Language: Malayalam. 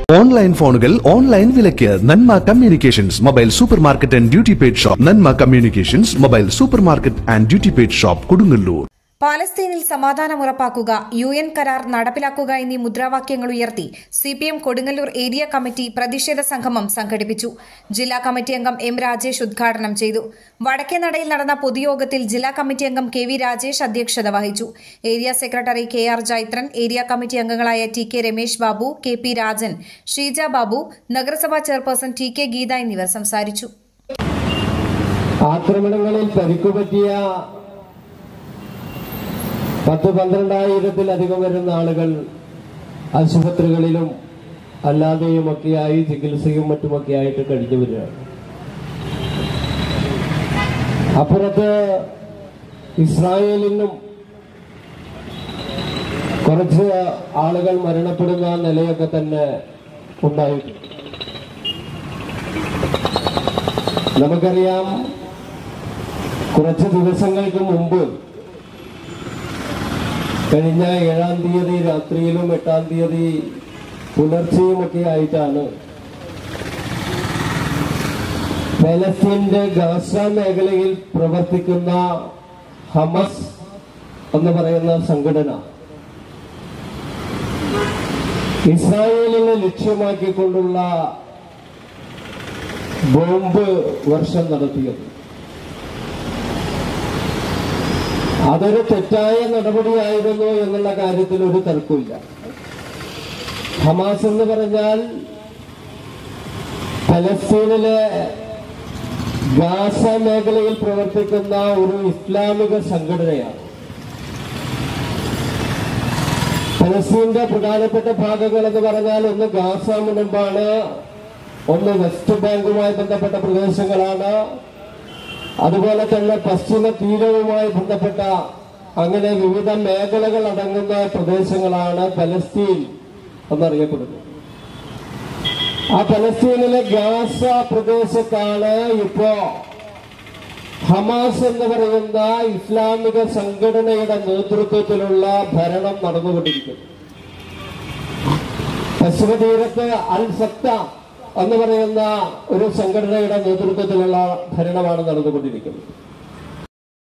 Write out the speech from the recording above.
ഓൺലൈൻ ഫോണുകൾ ഓൺലൈൻ വിലയ്ക്ക് Nanma communications mobile super market and duty paid shop. Nanma communications mobile super market and duty paid shop, Kodungallur. പാലസ്തീനിൽ സമാധാനം ഉറപ്പാക്കുക, UN കരാർ നടപ്പിലാക്കുക എന്നീ മുദ്രാവാക്യങ്ങൾ ഉയർത്തി CPM കൊടുങ്ങല്ലൂർ ഏരിയ കമ്മിറ്റി പ്രതിഷേധ സംഗമം സംഘടിപ്പിച്ചു. ജില്ലാ കമ്മിറ്റി അംഗം M. രാജേഷ് ഉദ്ഘാടനം ചെയ്തു. വടക്കേനടയിൽ നടന്ന പൊതുയോഗത്തിൽ ജില്ലാ കമ്മിറ്റി അംഗം KV രാജേഷ് അധ്യക്ഷത വഹിച്ചു. Area secretary KR Jaithran, area committee അംഗങ്ങളായ TK രമേശ് ബാബു, KP രാജൻ, ഷീജ ബാബു, നഗരസഭാ ചെയർപേഴ്സൺ TK ഗീത എന്നിവർ സംസാരിച്ചു. ആക്രമണങ്ങളിൽ പരിക്കുപറ്റിയ 10-12,000-ത്തിലധികം വരുന്ന ആളുകൾ ആശുപത്രികളിലും അല്ലാതെയുമൊക്കെയായി ചികിത്സയും മറ്റുമൊക്കെയായിട്ട് കഴിഞ്ഞു വരികയാണ്. അപ്പുറത്ത് ഇസ്രായേലിനും കുറച്ച് ആളുകൾ മരണപ്പെടുന്ന നിലയൊക്കെ തന്നെ ഉണ്ടായിട്ടുണ്ട്. നമുക്കറിയാം, കുറച്ച് ദിവസങ്ങൾക്ക് മുമ്പ് കഴിഞ്ഞ 7-ാം തീയതി രാത്രിയിലും 8-ാം തീയതി പുലർച്ചെയുമൊക്കെ ആയിട്ടാണ് ഫലസ്തീന്റെ ഗാസ മേഖലയിൽ പ്രവർത്തിക്കുന്ന ഹമസ് എന്ന് പറയുന്ന സംഘടന ഇസ്രായേലിനെ ലക്ഷ്യമാക്കിക്കൊണ്ടുള്ള ബോംബ് വർഷം നടത്തിയത്. അതൊരു തെറ്റായ നടപടിയായിരുന്നു എന്നുള്ള കാര്യത്തിൽ ഒരു തർക്കമില്ല. ഹമാസ് എന്ന് പറഞ്ഞാൽ ഫലസ്തീനിലെ ഗാസ മേഖലയിൽ പ്രവർത്തിക്കുന്ന ഒരു ഇസ്ലാമിക സംഘടനയാണ്. ഫലസ്തീന്റെ പ്രധാനപ്പെട്ട ഭാഗങ്ങൾ എന്ന് പറഞ്ഞാൽ ഒന്ന് ഗാസ മുനമ്പാണ്, ഒന്ന് വെസ്റ്റ് ബാങ്കുമായി ബന്ധപ്പെട്ട പ്രദേശങ്ങളാണ്, അതുപോലെ തന്നെ പശ്ചിമ തീരവുമായി ബന്ധപ്പെട്ട അങ്ങനെ വിവിധ മേഖലകൾ അടങ്ങുന്ന പ്രദേശങ്ങളാണ് പലസ്തീൻ എന്നറിയപ്പെടുന്നത്. ആ പലസ്തീനിലെ ഗാസ പ്രദേശത്താണ് ഇപ്പോ ഹമാസ് എന്ന് പറയുന്ന ഇസ്ലാമിക സംഘടനയുടെ നേതൃത്വത്തിലുള്ള ഭരണം നടന്നുകൊണ്ടിരിക്കുന്നത്. പശ്ചിമ തീരത്ത് അൽ ഫത്ത എന്ന് പറയുന്ന ഒരു സംഘടനയുടെ നേതൃത്വത്തിലുള്ള ഭരണമാണ് നടന്നുകൊണ്ടിരിക്കുന്നത്.